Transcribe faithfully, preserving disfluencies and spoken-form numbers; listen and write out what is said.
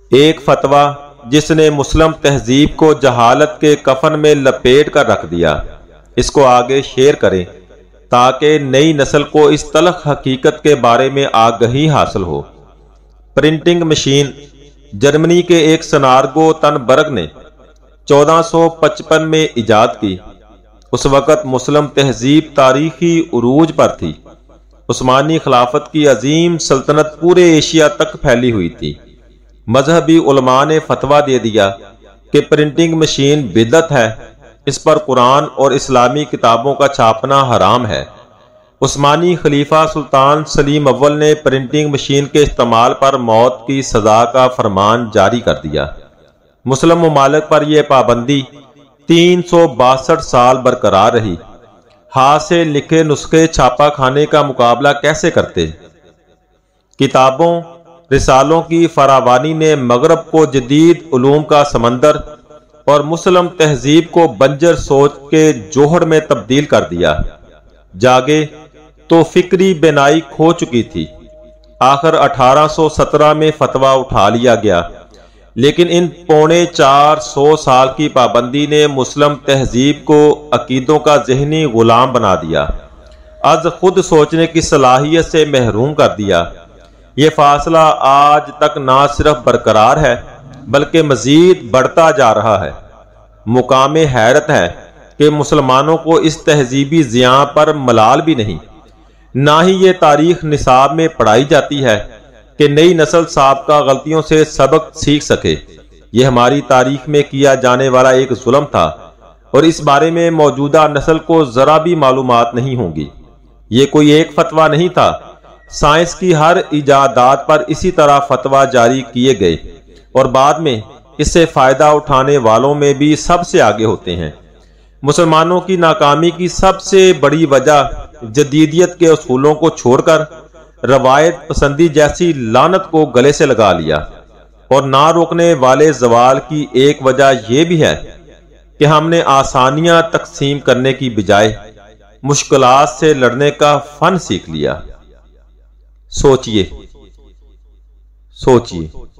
ایک فتویٰ جس نے مسلم تہذیب کو جہالت کے کفن میں لپیٹ کر رکھ دیا، اس کو آگے شیئر کریں تاکہ نئی نسل کو اس تلخ حقیقت کے بارے میں آگہی حاصل ہو۔ پرنٹنگ مشین جرمنی کے ایک سنارگو تنبرگ نے چودہ سو پچپن میں ایجاد کی۔ اس وقت مسلم تہذیب تاریخی عروج پر تھی۔ عثمانی خلافت کی عظیم سلطنت پورے ایشیا تک پھیلی ہوئی تھی۔ مذہبی علماء نے فتویٰ دے دیا کہ پرنٹنگ مشین بدعت ہے، اس پر قرآن اور اسلامی کتابوں کا چھاپنا حرام ہے۔ عثمانی خلیفہ سلطان سلیم اول نے پرنٹنگ مشین کے استعمال پر موت کی سزا کا فرمان جاری کر دیا۔ مسلم ممالک پر یہ پابندی تین سو باسٹھ سال برقرار رہی۔ ہاتھ سے لکھے نسخے چھاپا کھانے کا مقابلہ کیسے کرتے؟ کتابوں رسالوں کی فراوانی نے مغرب کو جدید علوم کا سمندر اور مسلم تہذیب کو بنجر سوچ کے جوہر میں تبدیل کر دیا۔ جاگے تو فکری بینائی کھو چکی تھی۔ آخر اٹھارہ سو سترہ میں فتویٰ اٹھا لیا گیا، لیکن ان پونے چار سو سال کی پابندی نے مسلم تہذیب کو عقیدوں کا ذہنی غلام بنا دیا، از خود سوچنے کی صلاحیت سے محروم کر دیا۔ یہ فاصلہ آج تک نہ صرف برقرار ہے بلکہ مزید بڑھتا جا رہا ہے۔ مقام حیرت ہے کہ مسلمانوں کو اس تہذیبی زیاں پر ملال بھی نہیں، نہ ہی یہ تاریخ نصاب میں پڑھائی جاتی ہے کہ نئی نسل سابقہ غلطیوں سے سبق سیکھ سکے۔ یہ ہماری تاریخ میں کیا جانے والا ایک ظلم تھا اور اس بارے میں موجودہ نسل کو ذرا بھی معلومات نہیں ہوں گی۔ یہ کوئی ایک فتویٰ نہیں تھا، سائنس کی ہر ایجادات پر اسی طرح فتویٰ جاری کیے گئے اور بعد میں اس سے فائدہ اٹھانے والوں میں بھی سب سے آگے ہوتے ہیں۔ مسلمانوں کی ناکامی کی سب سے بڑی وجہ جدیدیت کے اصولوں کو چھوڑ کر روایت پسندی جیسی لعنت کو گلے سے لگا لیا، اور نہ روکنے والے زوال کی ایک وجہ یہ بھی ہے کہ ہم نے آسانیاں تقسیم کرنے کی بجائے مشکلات سے لڑنے کا فن سیکھ لیا۔ سوچئے سوچئے